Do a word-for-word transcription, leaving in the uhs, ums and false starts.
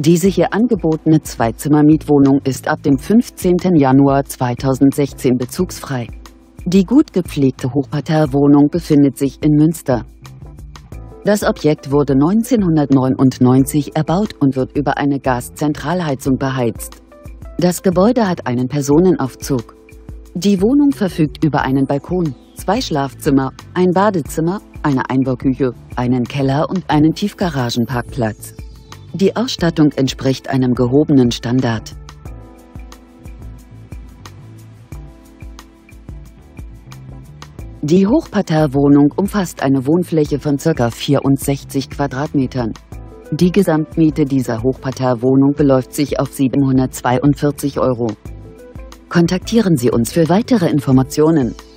Diese hier angebotene Zwei-Zimmer-Mietwohnung ist ab dem fünfzehnten Januar zweitausendsechzehn bezugsfrei. Die gut gepflegte Hochparterrewohnung befindet sich in Münster. Das Objekt wurde neunzehnhundertneunundneunzig erbaut und wird über eine Gaszentralheizung beheizt. Das Gebäude hat einen Personenaufzug. Die Wohnung verfügt über einen Balkon, zwei Schlafzimmer, ein Badezimmer, eine Einbauküche, einen Keller und einen Tiefgaragenparkplatz. Die Ausstattung entspricht einem gehobenen Standard. Die Hochparterrewohnung umfasst eine Wohnfläche von ca. vierundsechzig Quadratmetern. Die Gesamtmiete dieser Hochparterrewohnung beläuft sich auf siebenhundertzweiundvierzig Euro. Kontaktieren Sie uns für weitere Informationen.